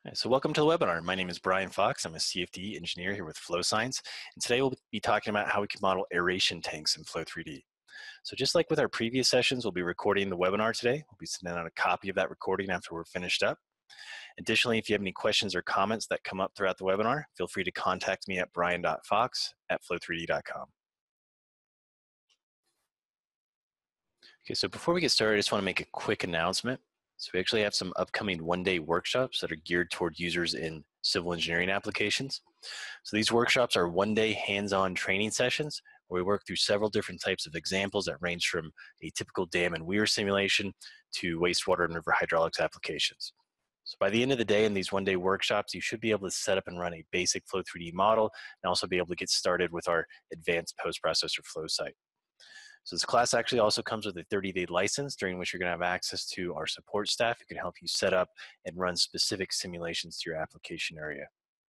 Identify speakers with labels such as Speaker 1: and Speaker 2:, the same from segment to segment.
Speaker 1: Hi, so welcome to the webinar. My name is Brian Fox. I'm a CFD engineer here with Flow Science. And today we'll be talking about how we can model aeration tanks in FLOW-3D. So just like with our previous sessions, we'll be recording the webinar today. We'll be sending out a copy of that recording after we're finished up. Additionally, if you have any questions or comments that come up throughout the webinar, feel free to contact me at brian.fox@flow3d.com. Okay, so before we get started, I just want to make a quick announcement. So we actually have some upcoming one-day workshops that are geared toward users in civil engineering applications. So these workshops are one-day hands-on training sessions where we work through several different types of examples that range from a typical dam and weir simulation to wastewater and river hydraulics applications. So by the end of the day in these one-day workshops, you should be able to set up and run a basic FLOW-3D model and also be able to get started with our advanced post-processor flow site. So this class actually also comes with a 30-day license during which you're going to have access to our support staff who can help you set up and run specific simulations to your application area.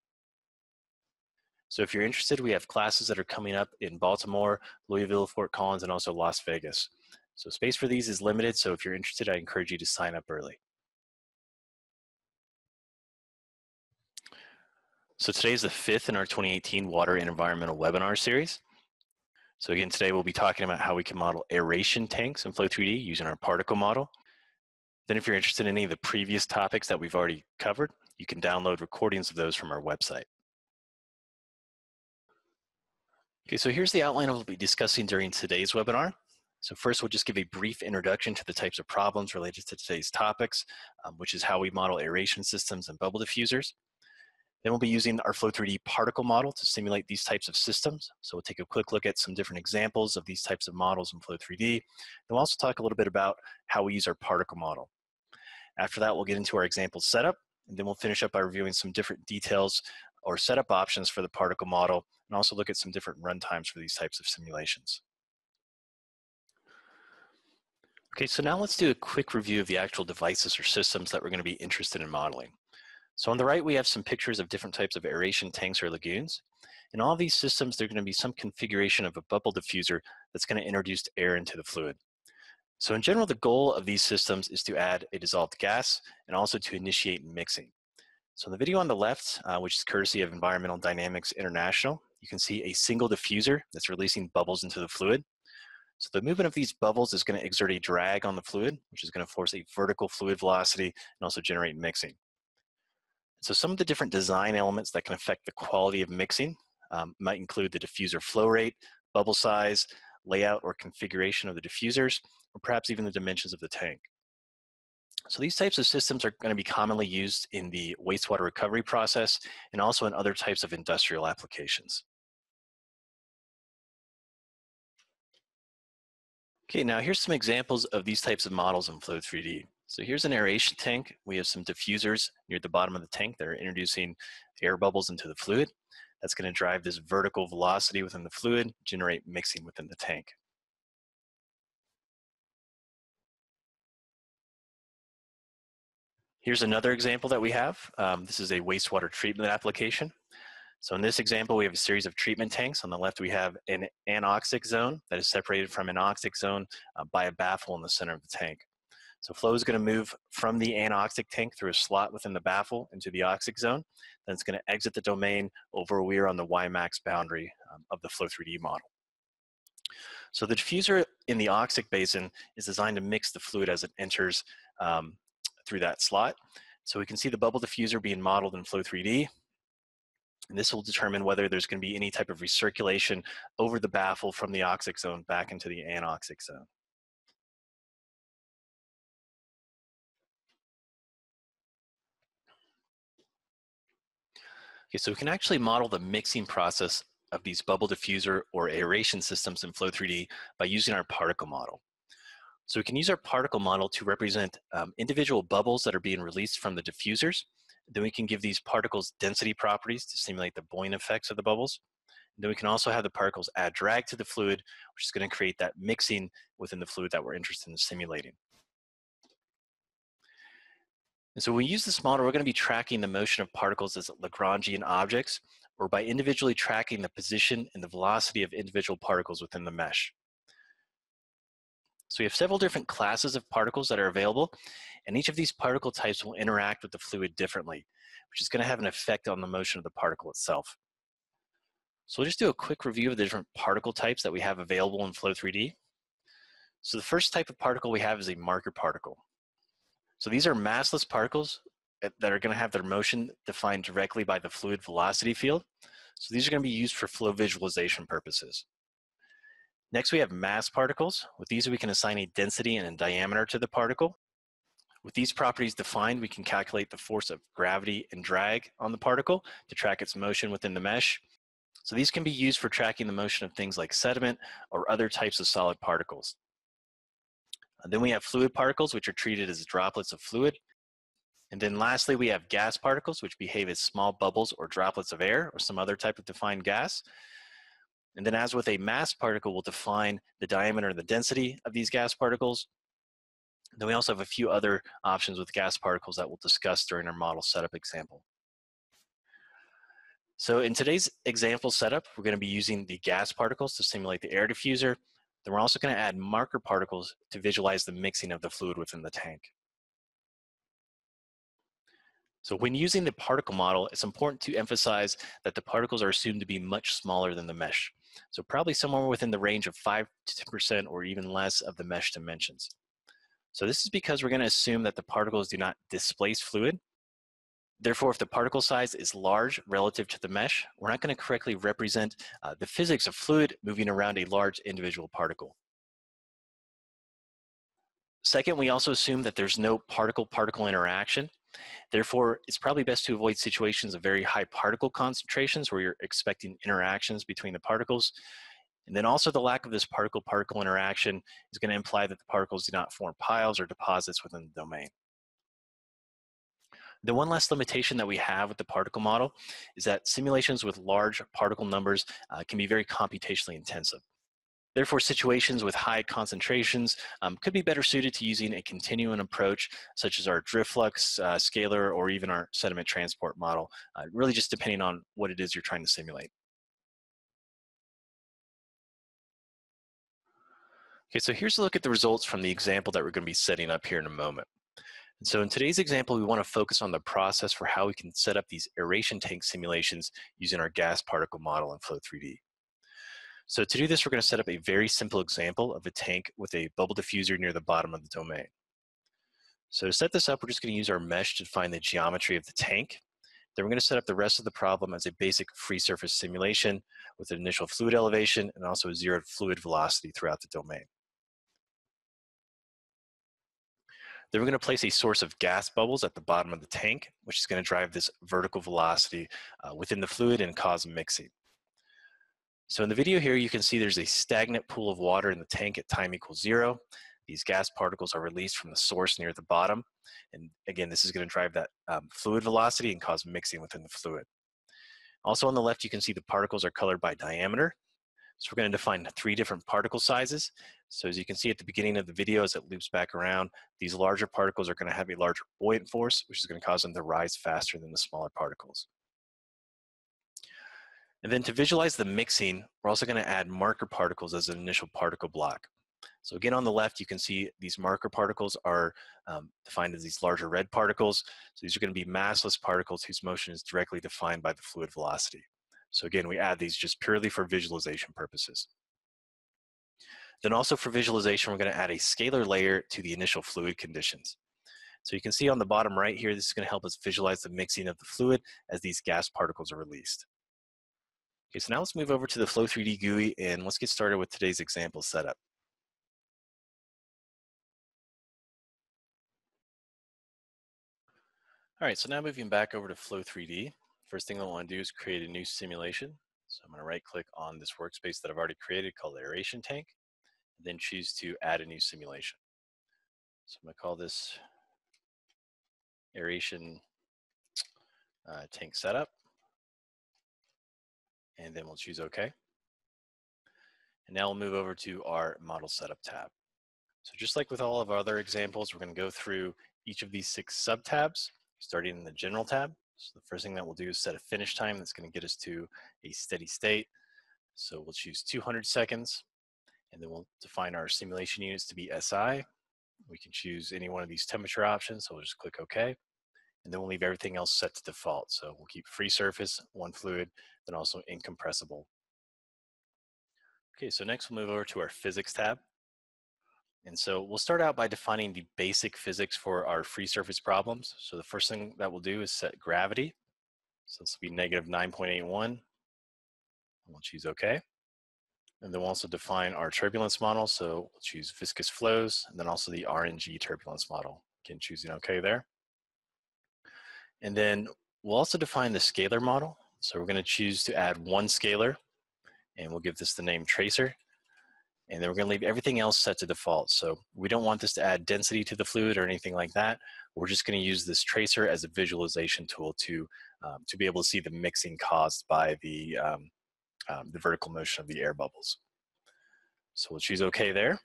Speaker 1: So if you're interested, we have classes that are coming up in Baltimore, Louisville, Fort Collins, and also Las Vegas. So space for these is limited, so if you're interested, I encourage you to sign up early. So today is the 5th in our 2018 Water and Environmental Webinar Series. So again, today we'll be talking about how we can model aeration tanks in FLOW-3D using our particle model. Then if you're interested in any of the previous topics that we've already covered, you can download recordings of those from our website. Okay, so here's the outline we'll be discussing during today's webinar. So first, we'll just give a brief introduction to the types of problems related to today's topics, which is how we model aeration systems and bubble diffusers. Then we'll be using our FLOW-3D particle model to simulate these types of systems. So we'll take a quick look at some different examples of these types of models in FLOW-3D. Then we'll also talk a little bit about how we use our particle model. After that, we'll get into our example setup, and then we'll finish up by reviewing some different details or setup options for the particle model, and also look at some different runtimes for these types of simulations. Okay, so now let's do a quick review of the actual devices or systems that we're going to be interested in modeling. So on the right, we have some pictures of different types of aeration tanks or lagoons. In all of these systems, there's going to be some configuration of a bubble diffuser that's going to introduce air into the fluid. So in general, the goal of these systems is to add a dissolved gas and also to initiate mixing. So in the video on the left, which is courtesy of Environmental Dynamics International, you can see a single diffuser that's releasing bubbles into the fluid. So the movement of these bubbles is going to exert a drag on the fluid, which is going to force a vertical fluid velocity and also generate mixing. So some of the different design elements that can affect the quality of mixing might include the diffuser flow rate, bubble size, layout or configuration of the diffusers, or perhaps even the dimensions of the tank. So these types of systems are going to be commonly used in the wastewater recovery process and also in other types of industrial applications. Okay, now here's some examples of these types of models in FLOW-3D. So here's an aeration tank. We have some diffusers near the bottom of the tank that are introducing air bubbles into the fluid. That's going to drive this vertical velocity within the fluid, generate mixing within the tank. Here's another example that we have. This is a wastewater treatment application. So in this example, we have a series of treatment tanks. On the left, we have an anoxic zone that is separated from an oxic zone by a baffle in the center of the tank. So flow is going to move from the anoxic tank through a slot within the baffle into the oxic zone. Then it's going to exit the domain over a weir on the Ymax boundary of the FLOW-3D model. So the diffuser in the oxic basin is designed to mix the fluid as it enters through that slot. So we can see the bubble diffuser being modeled in FLOW-3D. And this will determine whether there's going to be any type of recirculation over the baffle from the oxic zone back into the anoxic zone. Okay, so we can actually model the mixing process of these bubble diffuser or aeration systems in FLOW-3D by using our particle model. So we can use our particle model to represent individual bubbles that are being released from the diffusers. Then we can give these particles density properties to simulate the buoyant effects of the bubbles. And then we can also have the particles add drag to the fluid, which is going to create that mixing within the fluid that we're interested in simulating. And so when we use this model, we're going to be tracking the motion of particles as Lagrangian objects, or by individually tracking the position and the velocity of individual particles within the mesh. So we have several different classes of particles that are available, and each of these particle types will interact with the fluid differently, which is going to have an effect on the motion of the particle itself. So we'll just do a quick review of the different particle types that we have available in FLOW-3D. So the first type of particle we have is a marker particle. So these are massless particles that are going to have their motion defined directly by the fluid velocity field. So these are going to be used for flow visualization purposes. Next, we have mass particles. With these, we can assign a density and a diameter to the particle. With these properties defined, we can calculate the force of gravity and drag on the particle to track its motion within the mesh. So these can be used for tracking the motion of things like sediment or other types of solid particles. Then we have fluid particles, which are treated as droplets of fluid. And then lastly, we have gas particles, which behave as small bubbles or droplets of air or some other type of defined gas. And then as with a mass particle, we'll define the diameter and the density of these gas particles. Then we also have a few other options with gas particles that we'll discuss during our model setup example. So in today's example setup, we're going to be using the gas particles to simulate the air diffuser. Then we're also going to add marker particles to visualize the mixing of the fluid within the tank. So when using the particle model, it's important to emphasize that the particles are assumed to be much smaller than the mesh. So probably somewhere within the range of 5 to 10% or even less of the mesh dimensions. So this is because we're going to assume that the particles do not displace fluid. Therefore, if the particle size is large relative to the mesh, we're not going to correctly represent the physics of fluid moving around a large individual particle. Second, we also assume that there's no particle-particle interaction. Therefore, it's probably best to avoid situations of very high particle concentrations where you're expecting interactions between the particles. And then also the lack of this particle-particle interaction is going to imply that the particles do not form piles or deposits within the domain. The one last limitation that we have with the particle model is that simulations with large particle numbers can be very computationally intensive. Therefore, situations with high concentrations could be better suited to using a continuum approach, such as our drift flux, scalar, or even our sediment transport model, really just depending on what it is you're trying to simulate. Okay, so here's a look at the results from the example that we're going to be setting up here in a moment. And so in today's example, we want to focus on the process for how we can set up these aeration tank simulations using our gas particle model in FLOW-3D. So to do this, we're going to set up a very simple example of a tank with a bubble diffuser near the bottom of the domain. So to set this up, we're just going to use our mesh to define the geometry of the tank. Then we're going to set up the rest of the problem as a basic free surface simulation with an initial fluid elevation and also a zero fluid velocity throughout the domain. Then we're going to place a source of gas bubbles at the bottom of the tank, which is going to drive this vertical velocity within the fluid and cause mixing. So in the video here, you can see there's a stagnant pool of water in the tank at time equals 0. These gas particles are released from the source near the bottom. And again, this is going to drive that fluid velocity and cause mixing within the fluid. Also on the left, you can see the particles are colored by diameter. So we're going to define 3 different particle sizes. So as you can see at the beginning of the video, as it loops back around, these larger particles are going to have a larger buoyant force, which is going to cause them to rise faster than the smaller particles. And then to visualize the mixing, we're also going to add marker particles as an initial particle block. So again, on the left, you can see these marker particles are defined as these larger red particles. So these are going to be massless particles whose motion is directly defined by the fluid velocity. So again, we add these just purely for visualization purposes. Then also for visualization, we're going to add a scalar layer to the initial fluid conditions. So you can see on the bottom right here, this is going to help us visualize the mixing of the fluid as these gas particles are released. Okay, so now let's move over to the FLOW-3D GUI and let's get started with today's example setup. All right, so now moving back over to FLOW-3D, first thing I want to do is create a new simulation. So I'm going to right click on this workspace that I've already created called Aeration Tank, and then choose to add a new simulation. So I'm going to call this Aeration Tank Setup, and then we'll choose OK. And now we'll move over to our Model Setup tab. So just like with all of our other examples, we're going to go through each of these 6 sub-tabs, starting in the General tab. So the first thing that we'll do is set a finish time that's going to get us to a steady state. So we'll choose 200 seconds, and then we'll define our simulation units to be SI. We can choose any one of these temperature options, so we'll just click OK. and then we'll leave everything else set to default. So we'll keep free surface, one fluid, then also incompressible. Okay, so next we'll move over to our physics tab. And so we'll start out by defining the basic physics for our free surface problems. So the first thing that we'll do is set gravity. So this will be negative 9.81. We'll choose OK. And then we'll also define our turbulence model. So we'll choose viscous flows, and then also the RNG turbulence model. Again, choosing OK there. And then we'll also define the scalar model. So we're going to choose to add one scalar, and we'll give this the name tracer. And then we're going to leave everything else set to default. So we don't want this to add density to the fluid or anything like that. We're just going to use this tracer as a visualization tool to be able to see the mixing caused by the vertical motion of the air bubbles. So we'll choose OK there.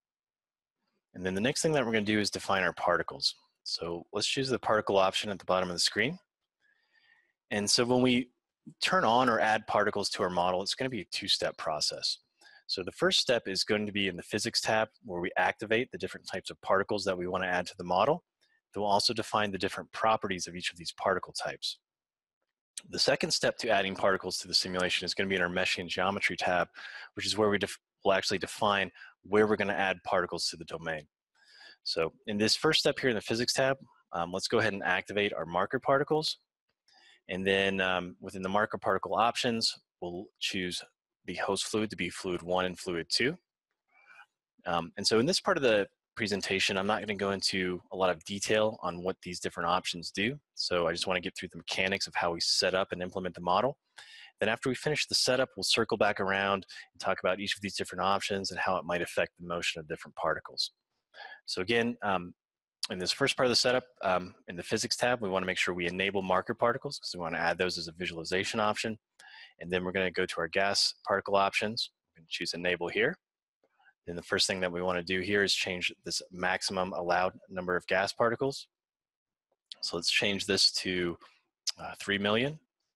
Speaker 1: And then the next thing that we're going to do is define our particles. So let's choose the particle option at the bottom of the screen. And so when we turn on or add particles to our model, it's going to be a two-step process. So the first step is going to be in the physics tab, where we activate the different types of particles that we want to add to the model. Then we'll also define the different properties of each of these particle types. The second step to adding particles to the simulation is going to be in our meshing geometry tab, which is where we'll actually define where we're going to add particles to the domain. So in this first step here in the physics tab, let's go ahead and activate our marker particles. And then within the marker particle options, we'll choose the host fluid to be fluid 1 and fluid 2. And so in this part of the presentation, I'm not going to go into a lot of detail on what these different options do. So I just want to get through the mechanics of how we set up and implement the model. Then after we finish the setup, we'll circle back around and talk about each of these different options and how it might affect the motion of different particles. So again, in this first part of the setup, in the physics tab, we want to make sure we enable marker particles, because we want to add those as a visualization option. And then we're going to go to our gas particle options. We're going to choose enable here. Then the first thing that we want to do here is change this maximum allowed number of gas particles. So let's change this to 3 million.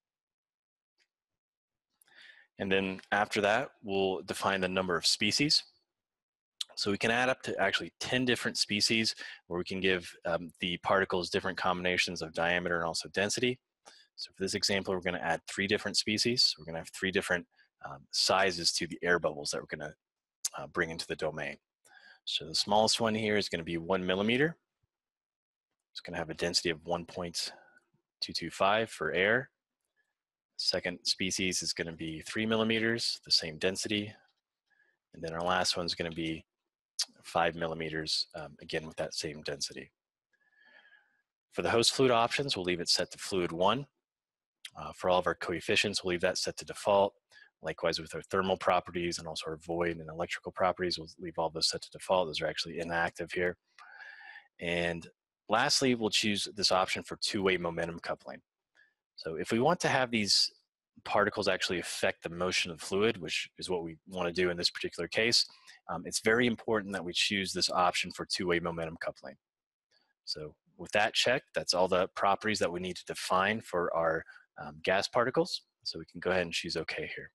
Speaker 1: And then after that, we'll define the number of species. So we can add up to actually 10 different species, where we can give the particles different combinations of diameter and also density. So for this example, we're going to add 3 different species. We're going to have 3 different sizes to the air bubbles that we're going to bring into the domain. So the smallest one here is going to be 1 millimeter. It's going to have a density of 1.225 for air. Second species is going to be 3 millimeters, the same density. And then our last one is going to be 5 millimeters, again with that same density. For the host fluid options, we'll leave it set to fluid 1. For all of our coefficients, we'll leave that set to default. Likewise with our thermal properties and also our void and electrical properties, we'll leave all those set to default. Those are actually inactive here. And lastly, we'll choose this option for two-way momentum coupling. So if we want to have these particles actually affect the motion of the fluid, which is what we want to do in this particular case, it's very important that we choose this option for two-way momentum coupling. So with that checked, that's all the properties that we need to define for our gas particles. So we can go ahead and choose OK here.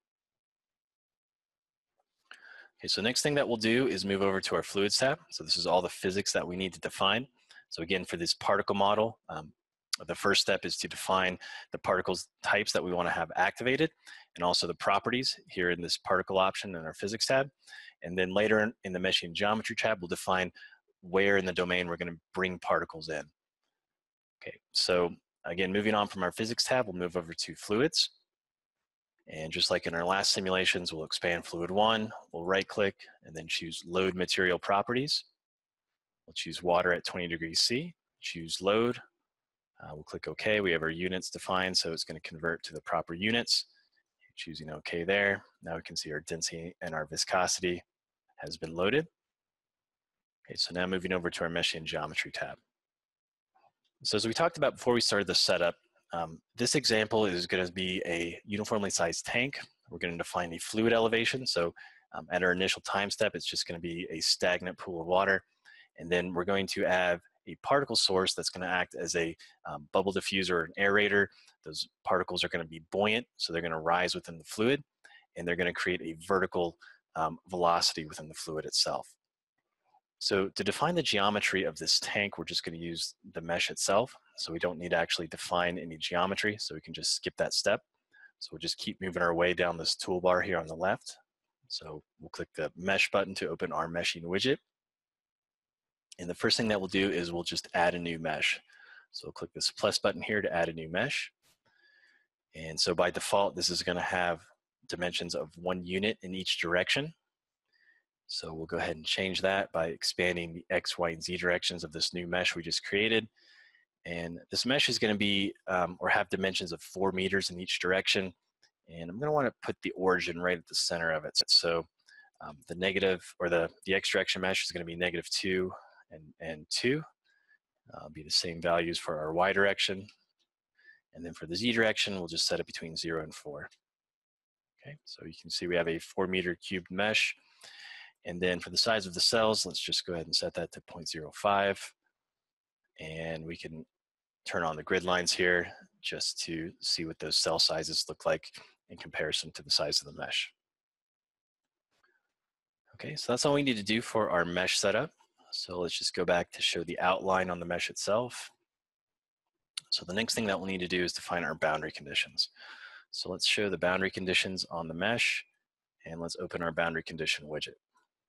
Speaker 1: Okay, so next thing that we'll do is move over to our fluids tab. So this is all the physics that we need to define. So again, for this particle model, the first step is to define the particles types that we want to have activated, and also the properties here in this particle option in our physics tab. And then later in the meshing geometry tab, we'll define where in the domain we're going to bring particles in. Okay, so again, moving on from our physics tab, we'll move over to fluids. And just like in our last simulations, we'll expand fluid 1, we'll right click and then choose load material properties. We'll choose water at 20 degrees C, choose load. We'll click OK. We have our units defined, so it's going to convert to the proper units. Choosing OK there. Now we can see our density and our viscosity has been loaded. Okay, so now moving over to our meshing geometry tab. So as we talked about before we started the setup, this example is going to be a uniformly sized tank. We're going to define the fluid elevation. So at our initial time step, it's just going to be a stagnant pool of water. And then we're going to add a particle source that's going to act as a bubble diffuser or an aerator. Those particles are going to be buoyant, so they're going to rise within the fluid, and they're going to create a vertical velocity within the fluid itself. So to define the geometry of this tank, we're just going to use the mesh itself. So we don't need to actually define any geometry, so we can just skip that step. So we'll just keep moving our way down this toolbar here on the left. So we'll click the mesh button to open our meshing widget. And the first thing that we'll do is we'll just add a new mesh. So we'll click this plus button here to add a new mesh. And so by default, this is going to have dimensions of 1 unit in each direction. So we'll go ahead and change that by expanding the X, Y, and Z directions of this new mesh we just created. And this mesh is going to be, or have dimensions of 4 meters in each direction. And I'm going to want to put the origin right at the center of it. So the negative, or the X direction mesh is going to be -2 and 2. Be the same values for our Y direction. And then for the Z direction, we'll just set it between 0 and 4. Okay, so you can see we have a 4-meter cubed mesh. And then for the size of the cells, let's just go ahead and set that to 0.05. And we can turn on the grid lines here just to see what those cell sizes look like in comparison to the size of the mesh. Okay, so that's all we need to do for our mesh setup. So let's just go back to show the outline on the mesh itself. So the next thing that we'll need to do is define our boundary conditions. So let's show the boundary conditions on the mesh, and let's open our boundary condition widget.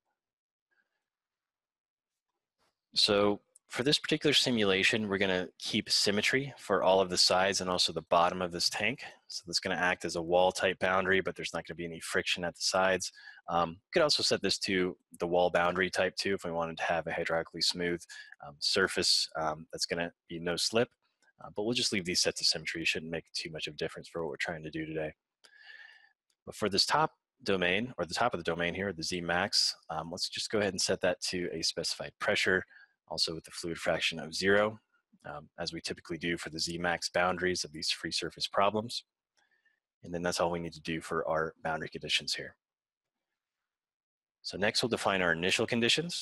Speaker 1: So for this particular simulation, we're going to keep symmetry for all of the sides and also the bottom of this tank. So that's going to act as a wall type boundary, but there's not going to be any friction at the sides. You could also set this to the wall boundary type too if we wanted to have a hydraulically smooth surface that's going to be no slip. But we'll just leave these set to symmetry. It shouldn't make too much of a difference for what we're trying to do today. But for this top domain, or the top of the domain here, the Z max, let's just go ahead and set that to a specified pressure, also with the fluid fraction of 0, as we typically do for the Z max boundaries of these free surface problems. And then that's all we need to do for our boundary conditions here. So next we'll define our initial conditions.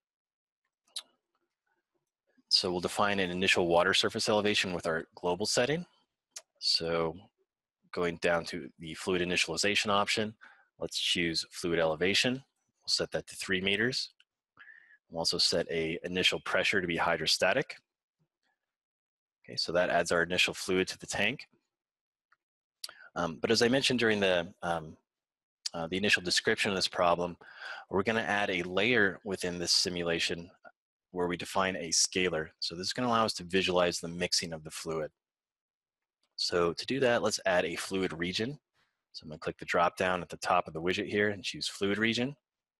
Speaker 1: So we'll define an initial water surface elevation with our global setting. So going down to the fluid initialization option, let's choose fluid elevation. We'll set that to 3 meters. We'll also set a initial pressure to be hydrostatic. Okay, so that adds our initial fluid to the tank. But as I mentioned during the initial description of this problem, we're going to add a layer within this simulation where we define a scalar. So this is going to allow us to visualize the mixing of the fluid. So to do that, let's add a fluid region. So I'm going to click the drop down at the top of the widget here and choose fluid region.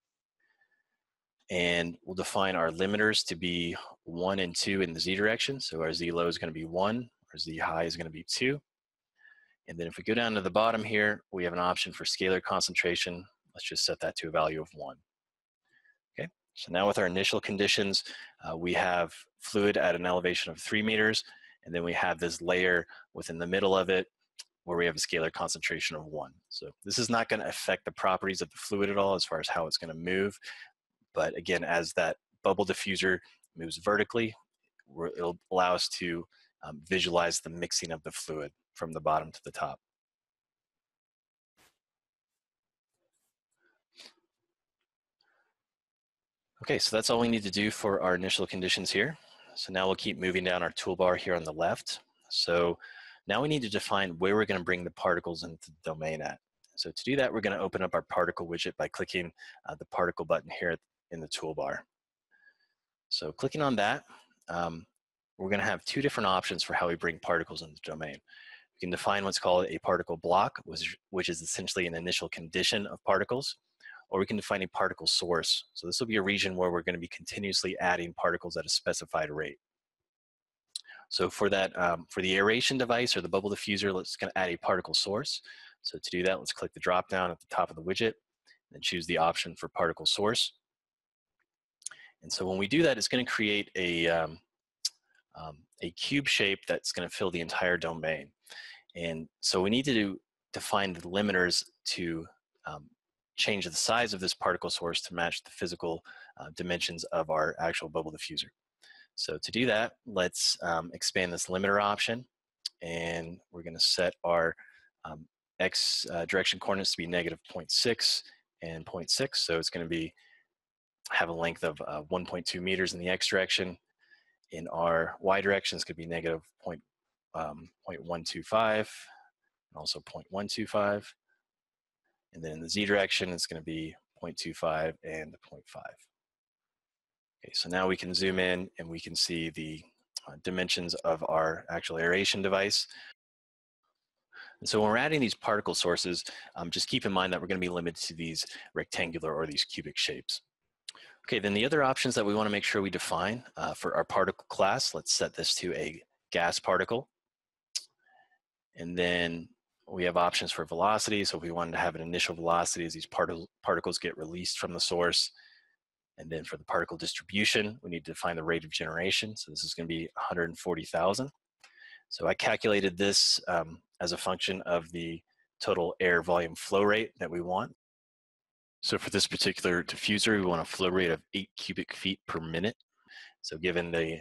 Speaker 1: And we'll define our limiters to be 1 and 2 in the Z direction. So our Z low is going to be 1, our Z high is going to be 2. And then if we go down to the bottom here, we have an option for scalar concentration. Let's just set that to a value of 1. Okay, so now with our initial conditions, we have fluid at an elevation of 3 meters, and then we have this layer within the middle of it where we have a scalar concentration of 1. So this is not going to affect the properties of the fluid at all as far as how it's going to move. But again, as that bubble diffuser moves vertically, it'll allow us to visualize the mixing of the fluid from the bottom to the top. Okay, so that's all we need to do for our initial conditions here. So now we'll keep moving down our toolbar here on the left. So now we need to define where we're going to bring the particles into the domain at. So to do that, we're going to open up our particle widget by clicking the particle button here in the toolbar. So clicking on that, we're going to have 2 different options for how we bring particles into the domain. We can define what's called a particle block, which is essentially an initial condition of particles, or we can define a particle source. So this will be a region where we're going to be continuously adding particles at a specified rate. So for that, for the aeration device or the bubble diffuser, let's going to add a particle source. So to do that, let's click the drop down at the top of the widget and choose the option for particle source. And so when we do that, it's going to create a cube shape that's going to fill the entire domain. And so we need to define the limiters to change the size of this particle source to match the physical dimensions of our actual bubble diffuser. So to do that, let's expand this limiter option, and we're going to set our X direction coordinates to be -0.6 and 0.6. So it's going to be have a length of 1.2 meters in the X direction. In our Y direction, it's going to be negative 0.125, and also 0.125. And then in the Z direction, it's going to be 0.25 and 0.5. Okay, so now we can zoom in and we can see the dimensions of our actual aeration device. And so when we're adding these particle sources, just keep in mind that we're going to be limited to these rectangular or these cubic shapes. Okay, then the other options that we want to make sure we define for our particle class, let's set this to a gas particle. And then we have options for velocity. So if we wanted to have an initial velocity as these particles get released from the source. And then for the particle distribution, we need to define the rate of generation. So this is going to be 140,000. So I calculated this as a function of the total air volume flow rate that we want. So for this particular diffuser, we want a flow rate of 8 cubic feet per minute. So given the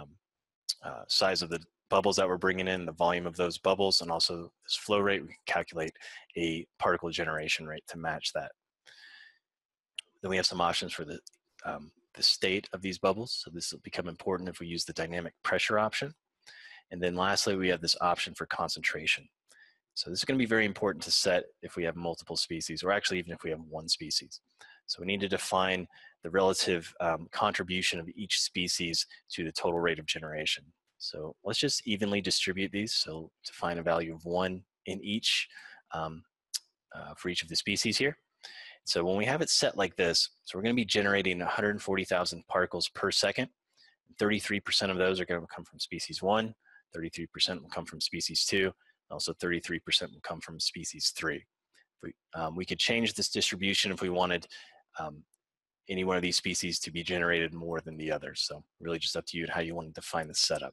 Speaker 1: size of the bubbles that we're bringing in, the volume of those bubbles, and also this flow rate, we can calculate a particle generation rate to match that. Then we have some options for the state of these bubbles. So this will become important if we use the dynamic pressure option. And then lastly, we have this option for concentration. So this is going to be very important to set if we have multiple species, or actually even if we have one species. So we need to define the relative contribution of each species to the total rate of generation. So let's just evenly distribute these. So to find a value of 1 in each for each of the species here. So when we have it set like this, so we're going to be generating 140,000 particles per second. 33% of those are going to come from species 1, 33% will come from species 2, and also 33% will come from species 3. We could change this distribution if we wanted any one of these species to be generated more than the others. So really just up to you and how you want to define the setup.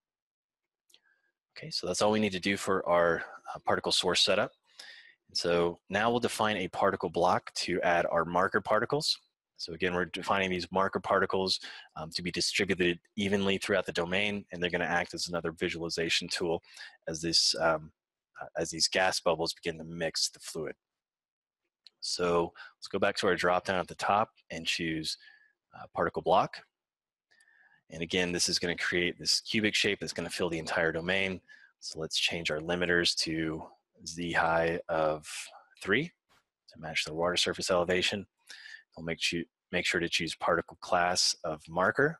Speaker 1: Okay, so that's all we need to do for our particle source setup. So now we'll define a particle block to add our marker particles. So again, we're defining these marker particles to be distributed evenly throughout the domain, and they're going to act as another visualization tool as these gas bubbles begin to mix the fluid. So let's go back to our drop-down at the top and choose particle block. And again, this is going to create this cubic shape that's going to fill the entire domain. So let's change our limiters to Z high of 3 to match the water surface elevation. We'll make sure to choose particle class of marker.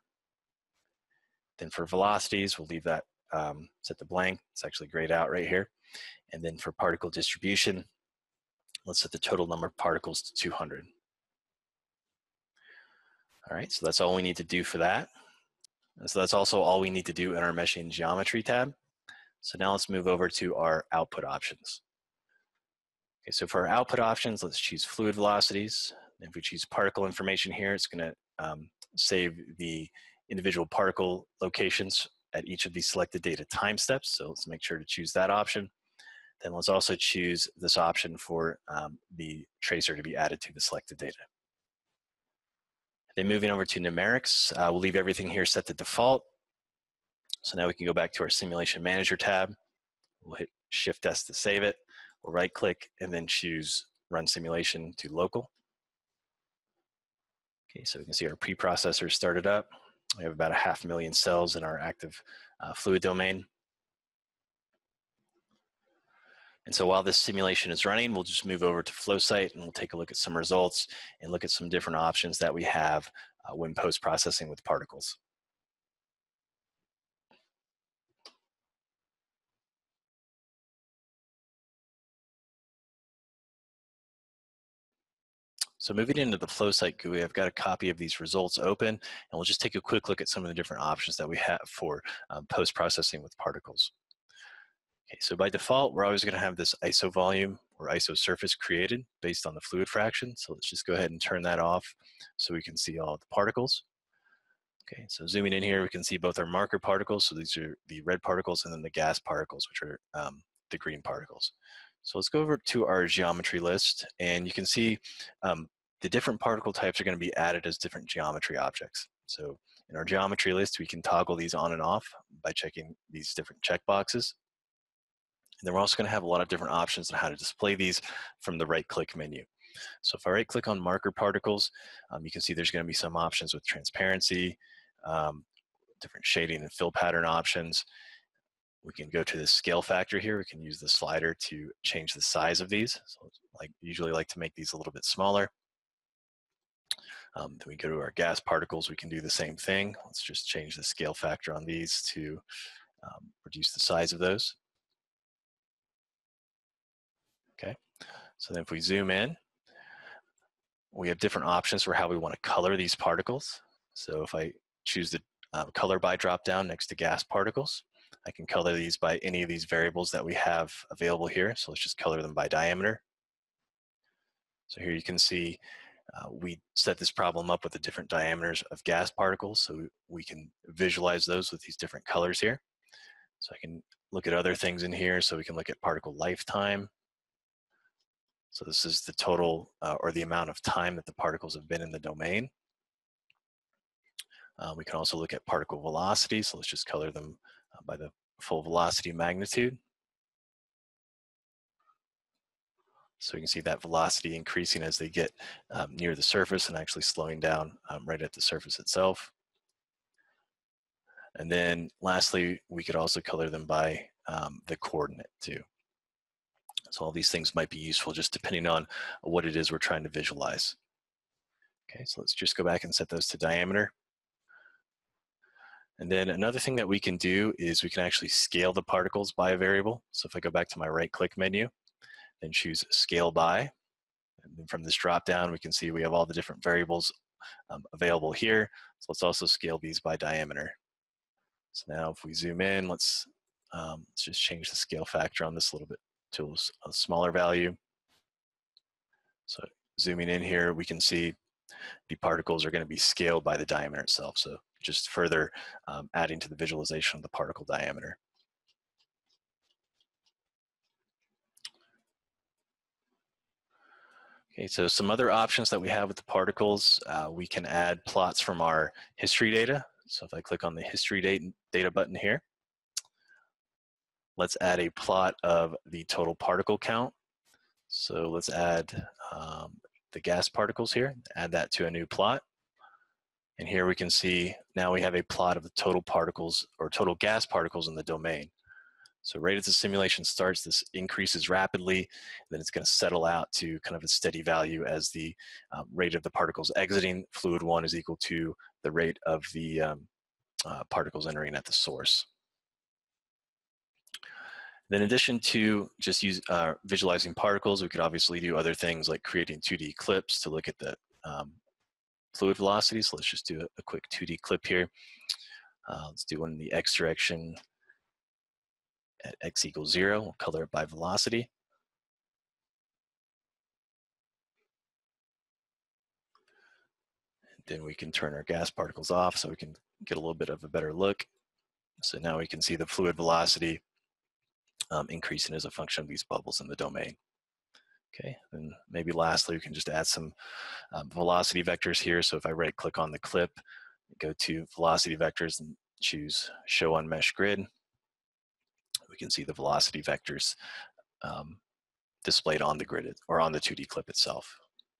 Speaker 1: Then for velocities, we'll leave that set to blank. It's actually grayed out right here. And then for particle distribution, let's set the total number of particles to 200. All right, so that's all we need to do for that. And so that's also all we need to do in our meshing geometry tab. So now let's move over to our output options. Okay, so for our output options, let's choose fluid velocities. If we choose particle information here, it's going to save the individual particle locations at each of these selected data time steps. So let's make sure to choose that option. Then let's also choose this option for the tracer to be added to the selected data. Then moving over to numerics, we'll leave everything here set to default. So now we can go back to our simulation manager tab. We'll hit Shift S to save it. We'll right click and then choose run simulation to local. Okay, so we can see our preprocessor started up. We have about 500,000 cells in our active fluid domain. And so while this simulation is running, we'll just move over to FlowSite and we'll take a look at some results and look at some different options that we have when post-processing with particles. So moving into the FlowSite GUI, I've got a copy of these results open, and we'll just take a quick look at some of the different options that we have for post-processing with particles. Okay, so by default, we're always going to have this ISO volume or ISO surface created based on the fluid fraction. So let's just go ahead and turn that off so we can see all of the particles. Okay, so zooming in here, we can see both our marker particles. So these are the red particles, and then the gas particles, which are the green particles. So let's go over to our geometry list, and you can see the different particle types are going to be added as different geometry objects. So in our geometry list, we can toggle these on and off by checking these different checkboxes. And then we're also going to have a lot of different options on how to display these from the right-click menu. So if I right click on marker particles, you can see there's going to be some options with transparency, um, different shading and fill pattern options. We can go to the scale factor here. We can use the slider to change the size of these. So usually like to make these a little bit smaller. Then we go to our gas particles. We can do the same thing. Let's just change the scale factor on these to reduce the size of those. Okay, so then if we zoom in, we have different options for how we want to color these particles. So if I choose the color by drop down next to gas particles, I can color these by any of these variables that we have available here. So let's just color them by diameter. So here you can see we set this problem up with the different diameters of gas particles, so we can visualize those with these different colors here. So I can look at other things in here, so we can look at particle lifetime. So this is the total or the amount of time that the particles have been in the domain. We can also look at particle velocity, so let's just color them by the full velocity magnitude. So you can see that velocity increasing as they get near the surface and actually slowing down right at the surface itself. And then lastly, we could also color them by the coordinate too. So all these things might be useful just depending on what it is we're trying to visualize. Okay, so let's just go back and set those to diameter. And then another thing that we can do is we can actually scale the particles by a variable. So if I go back to my right click menu, then choose scale by. And then from this drop down, we can see we have all the different variables available here. So let's also scale these by diameter. So now if we zoom in, let's just change the scale factor on this a little bit to a smaller value. So zooming in here, we can see the particles are going to be scaled by the diameter itself. So just further adding to the visualization of the particle diameter. Okay, so some other options that we have with the particles, we can add plots from our history data. So if I click on the history data button here, let's add a plot of the total particle count. So let's add the gas particles here, add that to a new plot. And here we can see now we have a plot of the total particles or total gas particles in the domain. So right as the simulation starts, this increases rapidly, and then it's going to settle out to kind of a steady value as the rate of the particles exiting fluid 1 is equal to the rate of the particles entering at the source. Then in addition to just visualizing particles, we could obviously do other things like creating 2D clips to look at the fluid velocity. So let's just do a quick 2D clip here. Let's do one in the x direction at x equals 0. We'll color it by velocity. And then we can turn our gas particles off so we can get a little bit of a better look. So now we can see the fluid velocity increasing as a function of these bubbles in the domain. Okay, and maybe lastly, we can just add some velocity vectors here. So if I right click on the clip, go to velocity vectors and choose show on mesh grid, we can see the velocity vectors displayed on the grid or on the 2D clip itself.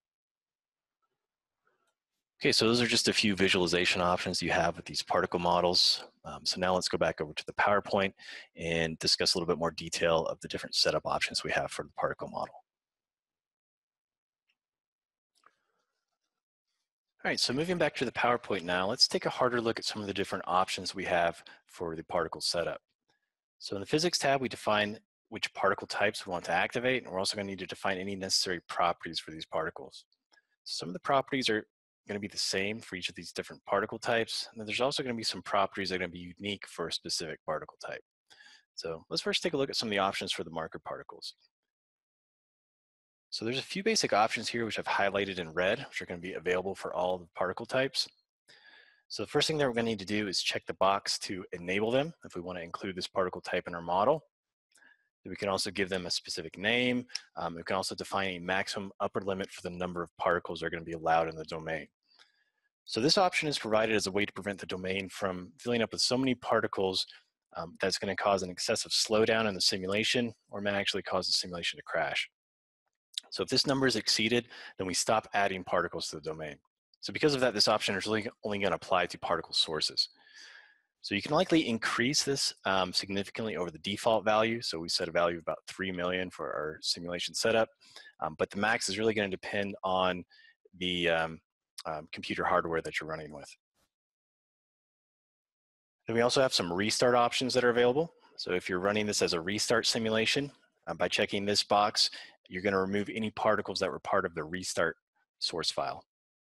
Speaker 1: Okay, so those are just a few visualization options you have with these particle models. So now let's go back over to the PowerPoint and discuss a little bit more detail of the different setup options we have for the particle model. All right, so moving back to the PowerPoint now, let's take a harder look at some of the different options we have for the particle setup. So in the physics tab, we define which particle types we want to activate, and we're also going to need to define any necessary properties for these particles. Some of the properties are going to be the same for each of these different particle types, and then there's also going to be some properties that are going to be unique for a specific particle type. So let's first take a look at some of the options for the marker particles. So there's a few basic options here which I've highlighted in red, which are going to be available for all the particle types. So the first thing that we're going to need to do is check the box to enable them if we want to include this particle type in our model. We can also give them a specific name. We can also define a maximum upper limit for the number of particles that are going to be allowed in the domain. So this option is provided as a way to prevent the domain from filling up with so many particles that's going to cause an excessive slowdown in the simulation or may actually cause the simulation to crash. So if this number is exceeded, then we stop adding particles to the domain. So because of that, this option is really only going to apply to particle sources. So you can likely increase this significantly over the default value. So we set a value of about 3 million for our simulation setup, but the max is really going to depend on the computer hardware that you're running with. Then we also have some restart options that are available. So if you're running this as a restart simulation, by checking this box, you're going to remove any particles that were part of the restart source file.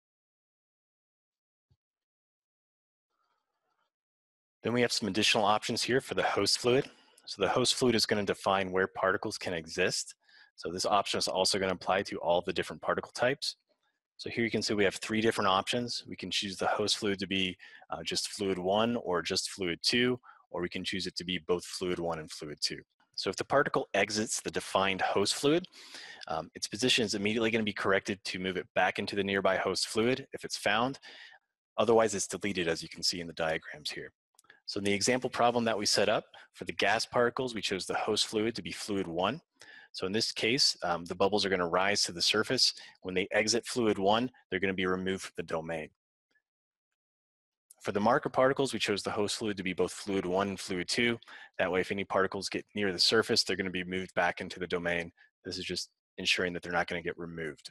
Speaker 1: Then we have some additional options here for the host fluid. So the host fluid is going to define where particles can exist. So this option is also going to apply to all the different particle types. So here you can see we have 3 different options. We can choose the host fluid to be just fluid 1 or just fluid 2, or we can choose it to be both fluid 1 and fluid 2. So if the particle exits the defined host fluid, its position is immediately going to be corrected to move it back into the nearby host fluid if it's found. Otherwise, it's deleted, as you can see in the diagrams here. So in the example problem that we set up, for the gas particles, we chose the host fluid to be fluid 1. So in this case, the bubbles are going to rise to the surface. When they exit fluid 1, they're going to be removed from the domain. For the marker particles, we chose the host fluid to be both fluid 1 and fluid 2. That way, if any particles get near the surface, they're going to be moved back into the domain. This is just ensuring that they're not going to get removed.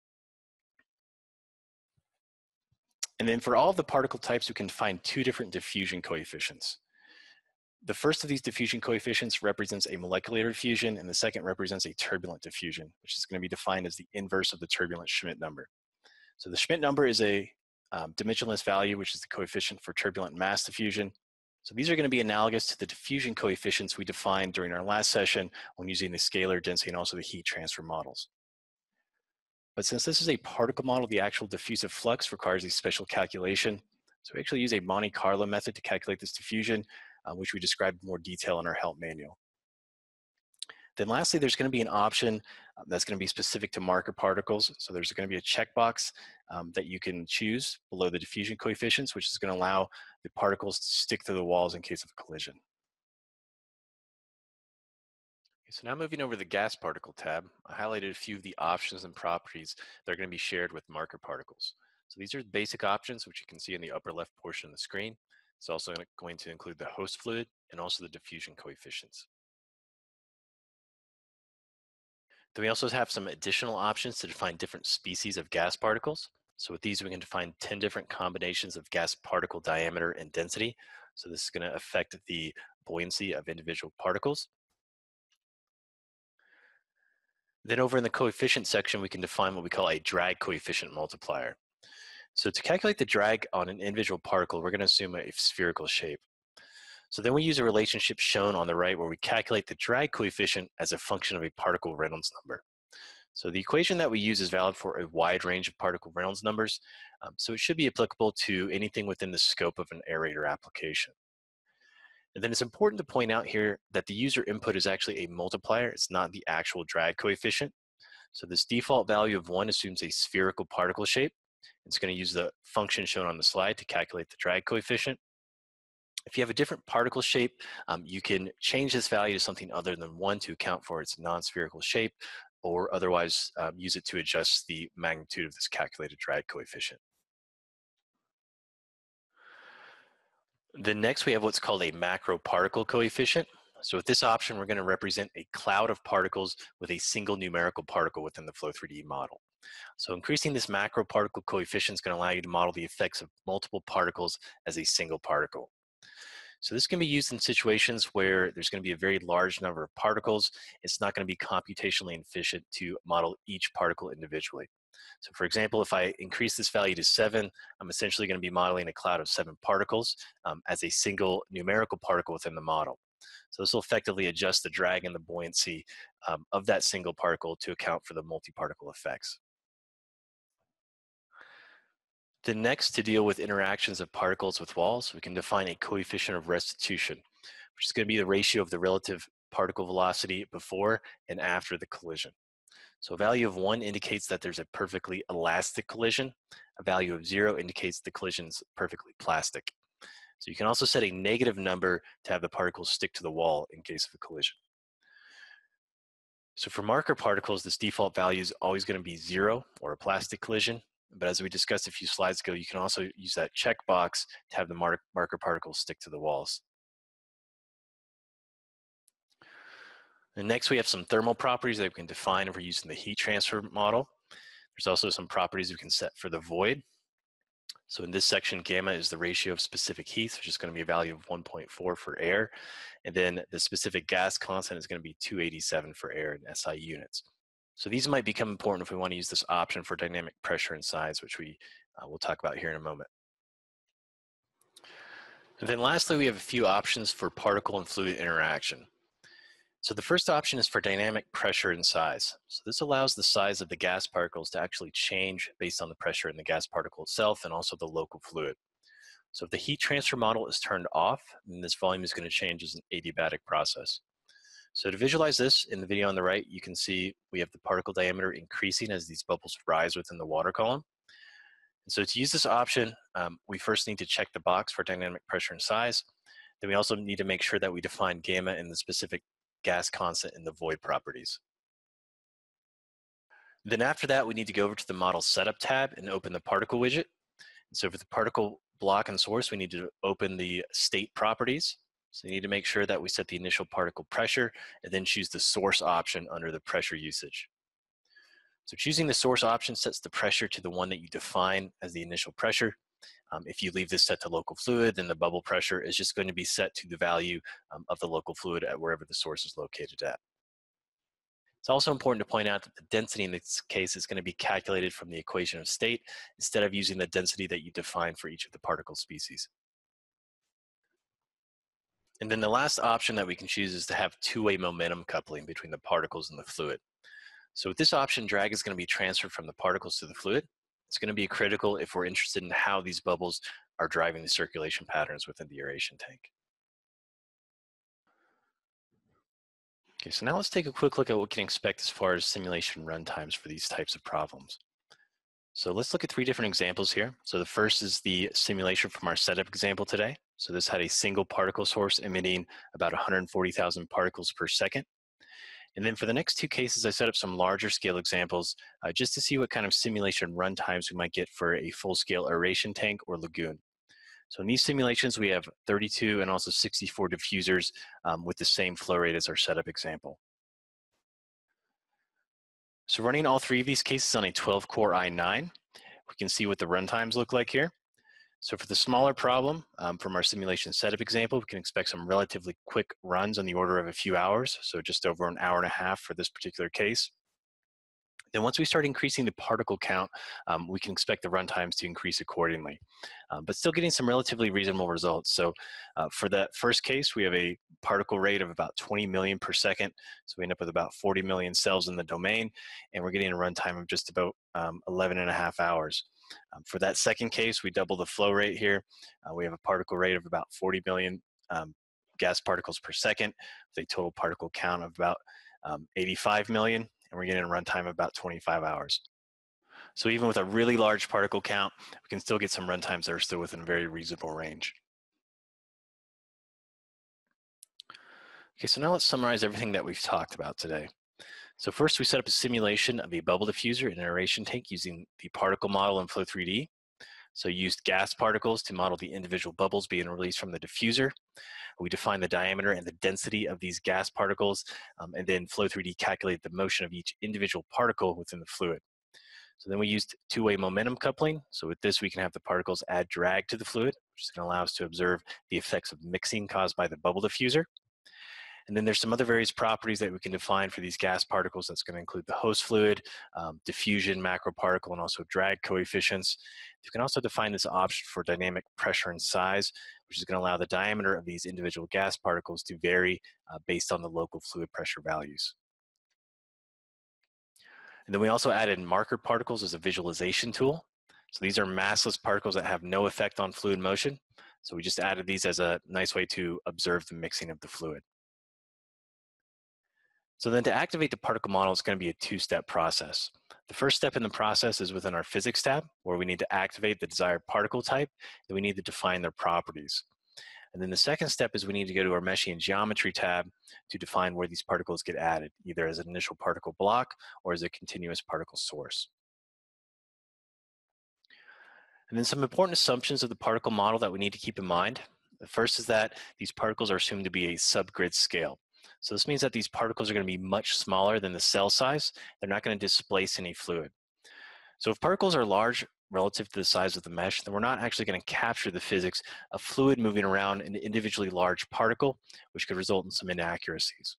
Speaker 1: And then for all of the particle types, we can find 2 different diffusion coefficients. The first of these diffusion coefficients represents a molecular diffusion, and the second represents a turbulent diffusion, which is going to be defined as the inverse of the turbulent Schmidt number. So the Schmidt number is a dimensionless value, which is the coefficient for turbulent mass diffusion. So these are going to be analogous to the diffusion coefficients we defined during our last session when using the scalar density and also the heat transfer models. But since this is a particle model, the actual diffusive flux requires a special calculation. So we actually use a Monte Carlo method to calculate this diffusion, which we described in more detail in our help manual. Then lastly, there's going to be an option that's going to be specific to marker particles. So there's going to be a checkbox that you can choose below the diffusion coefficients, which is going to allow the particles to stick to the walls in case of a collision. Okay, so now moving over to the gas particle tab, I highlighted a few of the options and properties that are going to be shared with marker particles. So these are the basic options, which you can see in the upper left portion of the screen. It's also going to include the host fluid and also the diffusion coefficients. Then we also have some additional options to define different species of gas particles. So with these, we can define 10 different combinations of gas particle diameter and density. So this is going to affect the buoyancy of individual particles. Then over in the coefficient section, we can define what we call a drag coefficient multiplier. So to calculate the drag on an individual particle, we're going to assume a spherical shape. So then we use a relationship shown on the right where we calculate the drag coefficient as a function of a particle Reynolds number. So the equation that we use is valid for a wide range of particle Reynolds numbers, so it should be applicable to anything within the scope of an aerator application. And then it's important to point out here that the user input is actually a multiplier. It's not the actual drag coefficient. So this default value of 1 assumes a spherical particle shape. It's going to use the function shown on the slide to calculate the drag coefficient. If you have a different particle shape, you can change this value to something other than 1 to account for its non-spherical shape, or otherwise use it to adjust the magnitude of this calculated drag coefficient. Then next we have what's called a macro particle coefficient. So with this option, we're going to represent a cloud of particles with a single numerical particle within the FLOW-3D model. So increasing this macro particle coefficient is going to allow you to model the effects of multiple particles as a single particle. So this can be used in situations where there's going to be a very large number of particles. It's not going to be computationally efficient to model each particle individually. So for example, if I increase this value to 7, I'm essentially going to be modeling a cloud of 7 particles as a single numerical particle within the model. So this will effectively adjust the drag and the buoyancy of that single particle to account for the multi-particle effects. Then next, to deal with interactions of particles with walls, we can define a coefficient of restitution, which is going to be the ratio of the relative particle velocity before and after the collision. So a value of 1 indicates that there's a perfectly elastic collision. A value of 0 indicates the collision is perfectly plastic. So you can also set a negative number to have the particles stick to the wall in case of a collision. So for marker particles, this default value is always going to be 0 or a plastic collision. But as we discussed a few slides ago, you can also use that checkbox to have the marker particles stick to the walls. And next we have some thermal properties that we can define if we're using the heat transfer model. There's also some properties we can set for the void. So in this section, gamma is the ratio of specific heat, which is going to be a value of 1.4 for air. And then the specific gas constant is going to be 287 for air in SI units. So these might become important if we want to use this option for dynamic pressure and size, which we will talk about here in a moment. And then lastly, we have a few options for particle and fluid interaction. So the first option is for dynamic pressure and size. So this allows the size of the gas particles to actually change based on the pressure in the gas particle itself and also the local fluid. So if the heat transfer model is turned off, then this volume is going to change as an adiabatic process. So to visualize this, in the video on the right, you can see we have the particle diameter increasing as these bubbles rise within the water column. And so to use this option, we first need to check the box for dynamic pressure and size. Then we also need to make sure that we define gamma in the specific gas constant in the void properties. Then after that, we need to go over to the model setup tab and open the particle widget. And so for the particle block and source, we need to open the state properties. So you need to make sure that we set the initial particle pressure and then choose the source option under the pressure usage. So choosing the source option sets the pressure to the one that you define as the initial pressure. If you leave this set to local fluid, then the bubble pressure is just going to be set to the value of the local fluid at wherever the source is located at. It's also important to point out that the density in this case is going to be calculated from the equation of state instead of using the density that you define for each of the particle species. And then the last option that we can choose is to have two-way momentum coupling between the particles and the fluid. So with this option, drag is going to be transferred from the particles to the fluid. It's going to be critical if we're interested in how these bubbles are driving the circulation patterns within the aeration tank. Okay, so now let's take a quick look at what we can expect as far as simulation run times for these types of problems. So let's look at 3 different examples here. So the first is the simulation from our setup example today. So this had a single particle source emitting about 140,000 particles per second. And then for the next 2 cases, I set up some larger scale examples just to see what kind of simulation run times we might get for a full scale aeration tank or lagoon. So in these simulations, we have 32 and also 64 diffusers with the same flow rate as our setup example. So running all 3 of these cases on a 12-core i9, we can see what the run times look like here. So for the smaller problem, from our simulation setup example, we can expect some relatively quick runs on the order of a few hours, so just over an hour and a half for this particular case. Then once we start increasing the particle count, we can expect the run times to increase accordingly, but still getting some relatively reasonable results. So for that first case, we have a particle rate of about 20 million per second. So we end up with about 40 million cells in the domain, and we're getting a runtime of just about 11.5 hours. For that second case, we double the flow rate here. We have a particle rate of about 40 million gas particles per second, with a total particle count of about 85 million, and we're getting a runtime of about 25 hours. So even with a really large particle count, we can still get some runtimes that are still within a very reasonable range. Okay, so now let's summarize everything that we've talked about today. So first, we set up a simulation of a bubble diffuser in an aeration tank using the particle model in FLOW-3D. So used gas particles to model the individual bubbles being released from the diffuser. We defined the diameter and the density of these gas particles, and then FLOW-3D calculated the motion of each individual particle within the fluid. So then we used two-way momentum coupling. So with this, we can have the particles add drag to the fluid, which is going to allow us to observe the effects of mixing caused by the bubble diffuser. And then there's some other various properties that we can define for these gas particles. That's going to include the host fluid, diffusion, macroparticle, and also drag coefficients. You can also define this option for dynamic pressure and size, which is going to allow the diameter of these individual gas particles to vary based on the local fluid pressure values. And then we also added marker particles as a visualization tool. So these are massless particles that have no effect on fluid motion. So we just added these as a nice way to observe the mixing of the fluid. So then to activate the particle model, it's going to be a 2-step process. The first step in the process is within our physics tab, where we need to activate the desired particle type, and we need to define their properties. And then the second step is we need to go to our Meshing and Geometry tab to define where these particles get added, either as an initial particle block or as a continuous particle source. And then some important assumptions of the particle model that we need to keep in mind. The first is that these particles are assumed to be a subgrid scale. So this means that these particles are going to be much smaller than the cell size. They're not going to displace any fluid. So if particles are large relative to the size of the mesh, then we're not actually going to capture the physics of fluid moving around an individually large particle, which could result in some inaccuracies.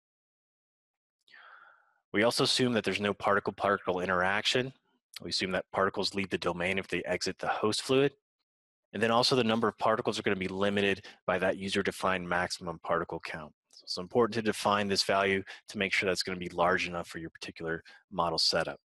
Speaker 1: We also assume that there's no particle-particle interaction. We assume that particles leave the domain if they exit the host fluid. And then also the number of particles are going to be limited by that user-defined maximum particle count. So it's important to define this value to make sure that's going to be large enough for your particular model setup.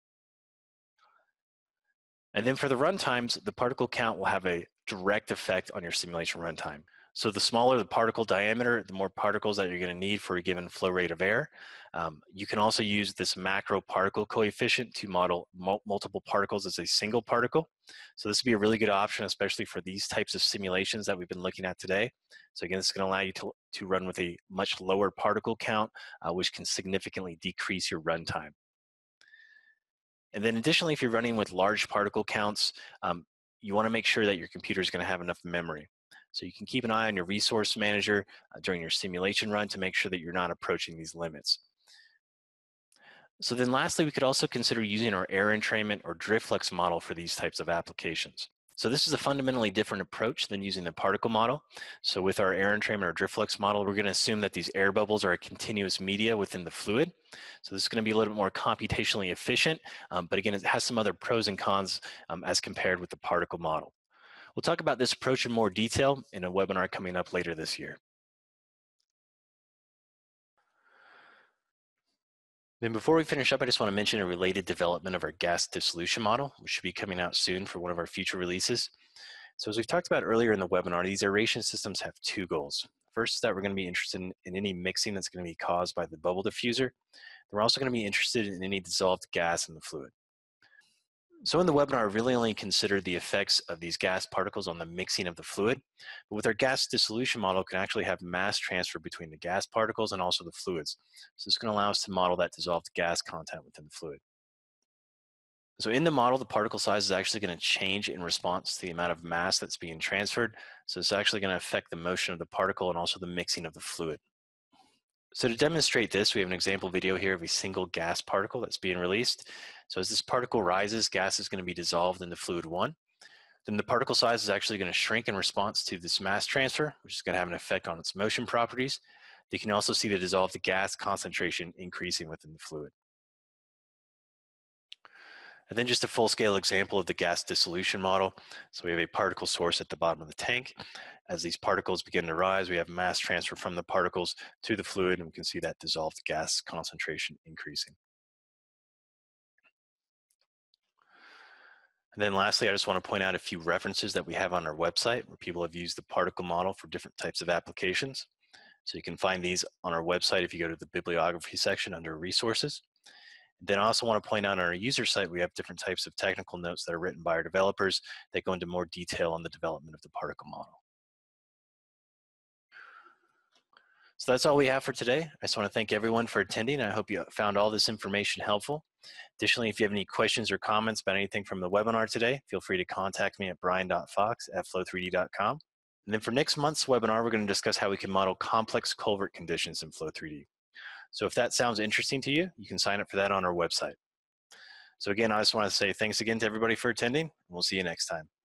Speaker 1: And then for the runtimes, the particle count will have a direct effect on your simulation runtime. So the smaller the particle diameter, the more particles that you're going to need for a given flow rate of air. You can also use this macro particle coefficient to model multiple particles as a single particle. So this would be a really good option, especially for these types of simulations that we've been looking at today. So again, this is going to allow you to run with a much lower particle count, which can significantly decrease your runtime. And then additionally, if you're running with large particle counts, you want to make sure that your computer is going to have enough memory. So you can keep an eye on your resource manager during your simulation run to make sure that you're not approaching these limits. So then lastly, we could also consider using our air entrainment or drift flux model for these types of applications. So this is a fundamentally different approach than using the particle model. So with our air entrainment or drift flux model, we're going to assume that these air bubbles are a continuous media within the fluid. So this is going to be a little bit more computationally efficient, but again, it has some other pros and cons as compared with the particle model. We'll talk about this approach in more detail in a webinar coming up later this year. Then before we finish up, I just want to mention a related development of our gas dissolution model, which should be coming out soon for one of our future releases. So as we've talked about earlier in the webinar, these aeration systems have two goals. First is that we're going to be interested in any mixing that's going to be caused by the bubble diffuser. We're also going to be interested in any dissolved gas in the fluid. So in the webinar, I really only considered the effects of these gas particles on the mixing of the fluid. But with our gas dissolution model, it can actually have mass transfer between the gas particles and also the fluids. So it's going to allow us to model that dissolved gas content within the fluid. So in the model, the particle size is actually going to change in response to the amount of mass that's being transferred. So it's actually going to affect the motion of the particle and also the mixing of the fluid. So to demonstrate this, we have an example video here of a single gas particle that's being released. So as this particle rises, gas is going to be dissolved into fluid 1. Then the particle size is actually going to shrink in response to this mass transfer, which is going to have an effect on its motion properties. You can also see the dissolved gas concentration increasing within the fluid. And then just a full-scale example of the gas dissolution model. So we have a particle source at the bottom of the tank. As these particles begin to rise, we have mass transfer from the particles to the fluid, and we can see that dissolved gas concentration increasing. And then lastly, I just want to point out a few references that we have on our website where people have used the particle model for different types of applications. So you can find these on our website if you go to the bibliography section under resources. Then I also want to point out on our user site, we have different types of technical notes that are written by our developers that go into more detail on the development of the particle model. So that's all we have for today. I just want to thank everyone for attending. I hope you found all this information helpful. Additionally, if you have any questions or comments about anything from the webinar today, feel free to contact me at brian.fox@flow3d.com. And then for next month's webinar, we're going to discuss how we can model complex culvert conditions in FLOW-3D. So if that sounds interesting to you, you can sign up for that on our website. So again, I just want to say thanks again to everybody for attending. We'll see you next time.